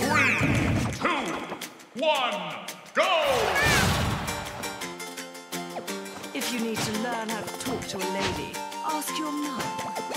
3, 2, 1, go! If you need to learn how to talk to a lady, ask your mum.